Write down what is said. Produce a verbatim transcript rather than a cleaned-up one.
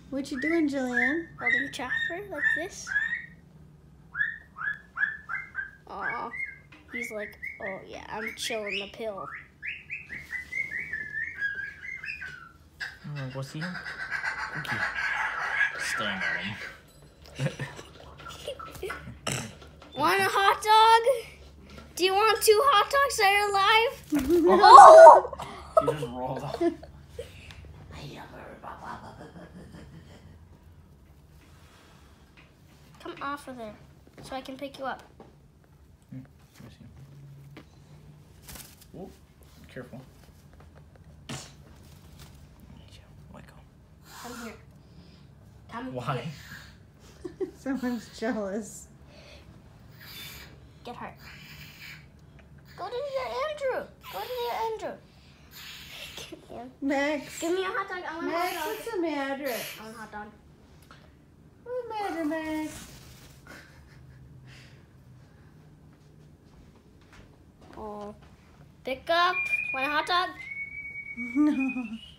What you doing, Jillian? Holding Chopper like this. Aw, he's like, oh yeah, I'm chilling the pill. Oh, go see him? Okay. Staring at him. Want a hot dog? Do you want two hot dogs that are alive? Oh! He just rolled off. Come off of there so I can pick you up. Hmm, let me see. Oh, careful. Let go. Come here. Come Why? here. Someone's jealous. Get her. Go to your Andrew. Go to your Andrew. Give me a, Max. give me a hot dog. I want a Max, hot dog. what's the matter? I want a hot dog. What's the matter, Max? Oh. Pick up. Want a hot dog? No.